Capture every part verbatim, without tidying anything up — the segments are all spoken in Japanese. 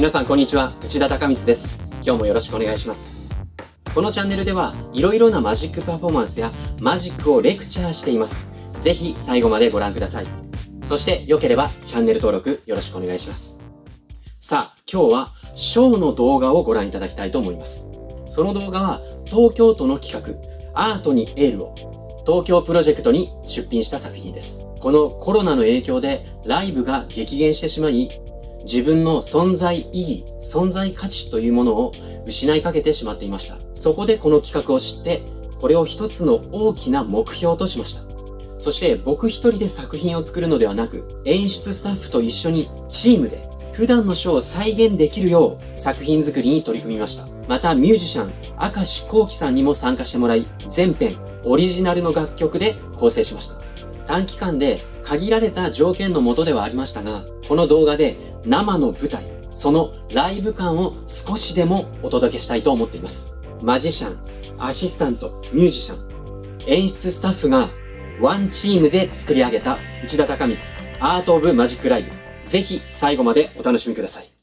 皆さんこんにちは、内田隆光です。今日もよろしくお願いします。このチャンネルではいろいろなマジックパフォーマンスやマジックをレクチャーしています。ぜひ最後までご覧ください。そして良ければチャンネル登録よろしくお願いします。さあ、今日はショーの動画をご覧いただきたいと思います。その動画は東京都の企画、アートにエールを東京プロジェクトに出品した作品です。このコロナの影響でライブが激減してしまい、自分の存在意義、存在価値というものを失いかけてしまっていました。そこでこの企画を知って、これを一つの大きな目標としました。そして僕一人で作品を作るのではなく、演出スタッフと一緒にチームで普段のショーを再現できるよう作品作りに取り組みました。またミュージシャン、明石幸喜さんにも参加してもらい、全編オリジナルの楽曲で構成しました。短期間で限られた条件の下ではありましたが、この動画で生の舞台、そのライブ感を少しでもお届けしたいと思っています。マジシャン、アシスタント、ミュージシャン、演出スタッフがワンチームで作り上げた内田隆光アートオブマジックライブ。ぜひ最後までお楽しみください。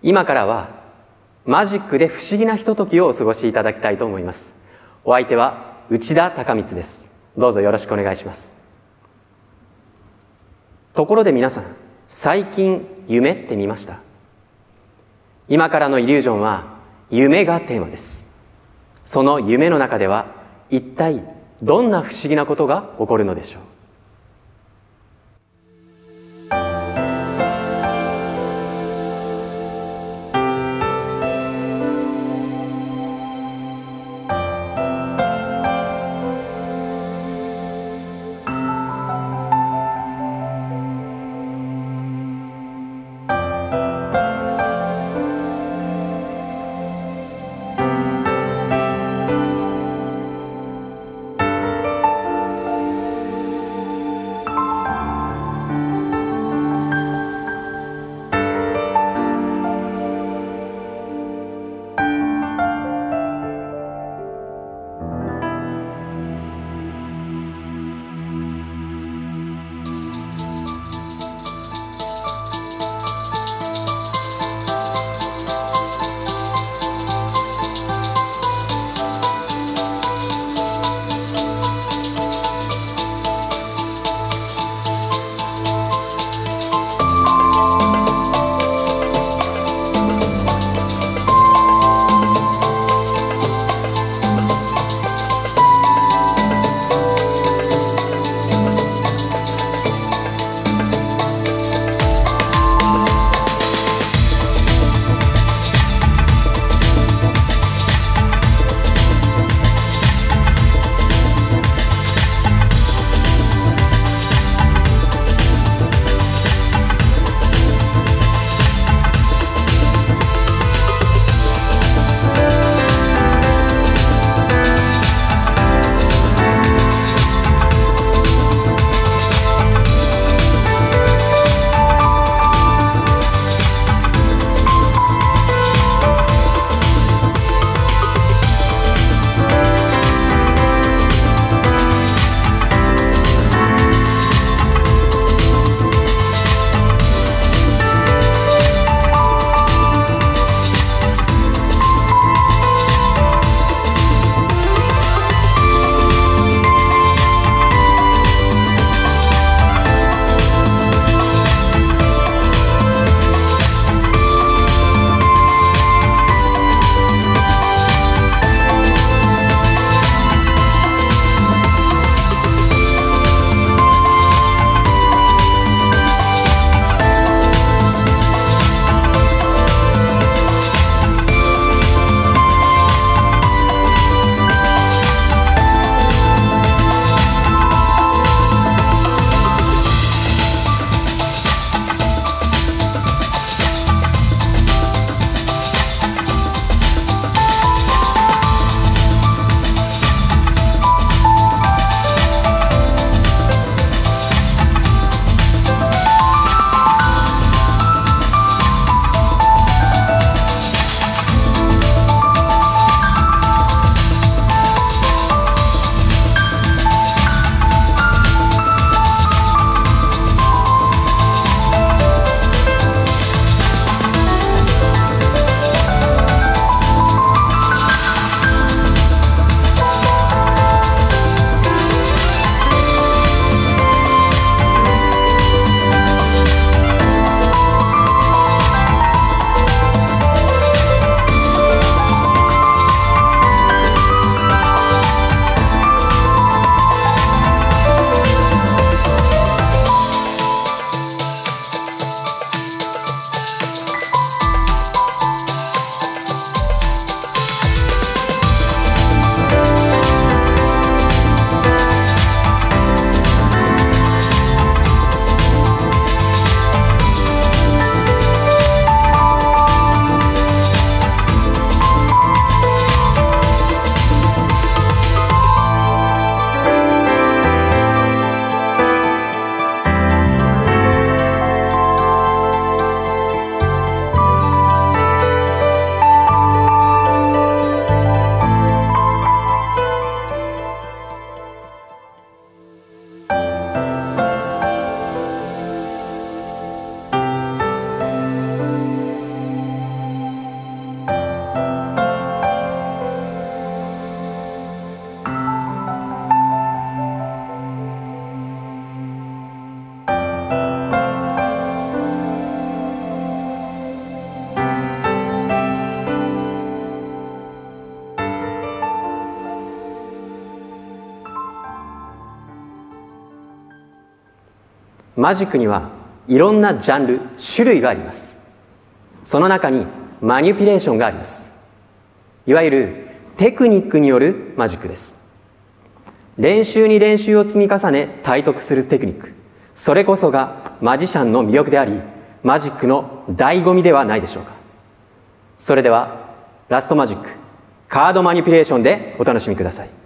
今からはマジックで不思議なひとときをお過ごしいただきたいと思います。お相手は内田孝光です。どうぞよろしくお願いします。ところで皆さん、最近夢って見ました？今からのイリュージョンは夢がテーマです。その夢の中では一体どんな不思議なことが起こるのでしょう？ マジックにはいろんなジャンル、種類があります。その中にマニピュレーションがあります。いわゆるテクニックによるマジックです。練習に練習を積み重ね体得するテクニック、それこそがマジシャンの魅力であり、マジックの醍醐味ではないでしょうか。それではラストマジック、カードマニピュレーションでお楽しみください。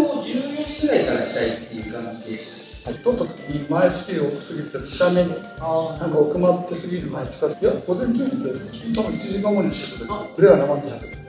をじゅうよじぐらいからしたいっていう感じでした。 撮った時に前資料多すぎて見た目になんか奥まってすぎる前近づいて、いや午前中にで多分いちじかんごにしてくれて、これは生ってやってる。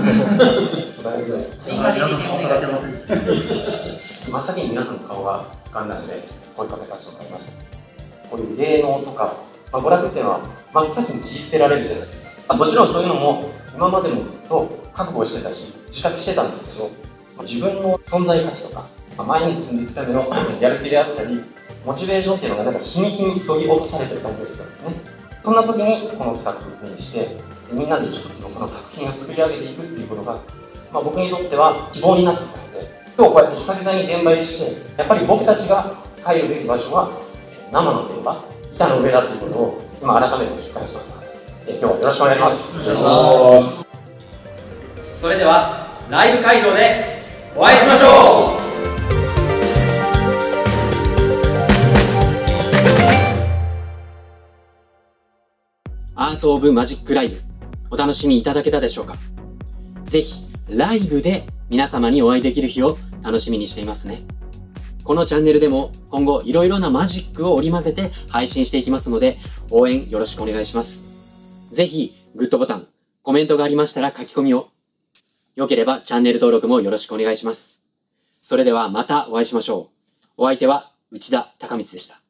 真っ先に皆さんの顔が浮かんだので声かけさせてもらいました。こういう芸能とか、まあ、娯楽っていうのは真っ先に切り捨てられるじゃないですか。もちろんそういうのも今までもずっと覚悟してたし自覚してたんですけど、自分の存在価値とか前に進んでいくためのやる気であったりモチベーションっていうのがなんか日に日にそぎ落とされてる感じがしてたんですね。そんな時にこの企画を目にしてみんなで一つのこの作品を作り上げていくっていうことが、まあ、僕にとっては希望になっていたので、今日こうやって久々に現場入りしてやっぱり僕たちが帰るべき場所は生の現場、板の上だということを今改めて実感しました。今日はよろしくお願いします。それではライブ会場でお会いしましょう。アート・オブ・マジック・ライブ、お楽しみいただけたでしょうか。ぜひライブで皆様にお会いできる日を楽しみにしていますね。このチャンネルでも今後いろいろなマジックを織り交ぜて配信していきますので、応援よろしくお願いします。ぜひグッドボタン、コメントがありましたら書き込みを。良ければチャンネル登録もよろしくお願いします。それではまたお会いしましょう。お相手は内田貴光でした。